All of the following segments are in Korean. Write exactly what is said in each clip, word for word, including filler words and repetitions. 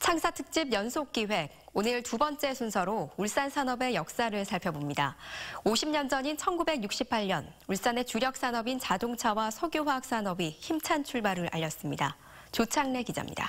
창사 특집 연속 기획, 오늘 두 번째 순서로 울산 산업의 역사를 살펴봅니다. 오십 년 전인 천구백육십팔 년, 울산의 주력 산업인 자동차와 석유화학 산업이 힘찬 출발을 알렸습니다. 조창래 기자입니다.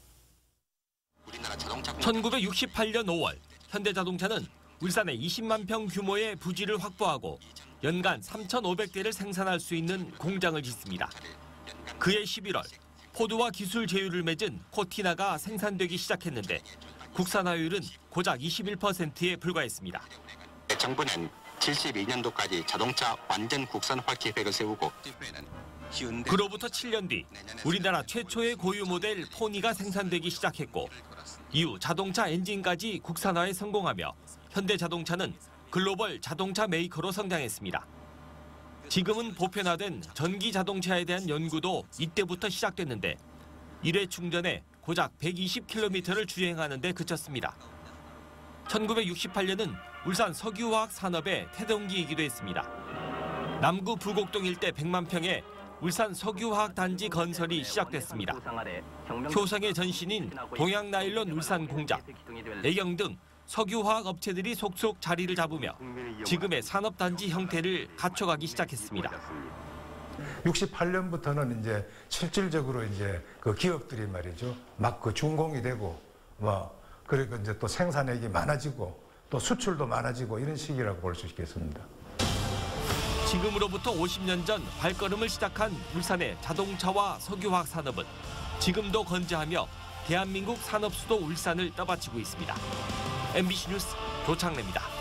천구백육십팔 년 오월, 현대자동차는 울산에 이십만 평 규모의 부지를 확보하고 연간 삼천오백 대를 생산할 수 있는 공장을 짓습니다. 그해 십일월, 포드와 기술 제휴를 맺은 코티나가 생산되기 시작했는데 국산화율은 고작 이십일 퍼센트에 불과했습니다. 정부는 칠십이 년도까지 자동차 완전 국산화 계획을 세우고 그로부터 칠 년 뒤 우리나라 최초의 고유 모델 포니가 생산되기 시작했고 이후 자동차 엔진까지 국산화에 성공하며 현대자동차는 글로벌 자동차 메이커로 성장했습니다. 지금은 보편화된 전기 자동차에 대한 연구도 이때부터 시작됐는데 일 회 충전에 고작 백이십 킬로미터를 주행하는 데 그쳤습니다. 천구백육십팔 년은 울산 석유화학 산업의 태동기이기도 했습니다. 남구 부곡동 일대 백만 평에 울산 석유화학 단지 건설이 시작됐습니다. 효성의 전신인 동양나일론 울산 공장, 애경 등 석유화학 업체들이 속속 자리를 잡으며 지금의 산업단지 형태를 갖춰가기 시작했습니다. 육십팔 년부터는 이제 실질적으로 이제 그 기업들이 말이죠, 막 그 준공이 되고, 뭐 그리고 이제 또 생산액이 많아지고 또 수출도 많아지고 이런 시기라고 볼 수 있겠습니다. 지금으로부터 오십 년 전 발걸음을 시작한 울산의 자동차와 석유화학 산업은 지금도 건재하며 대한민국 산업 수도 울산을 떠받치고 있습니다. 엠비씨 뉴스 조창래입니다.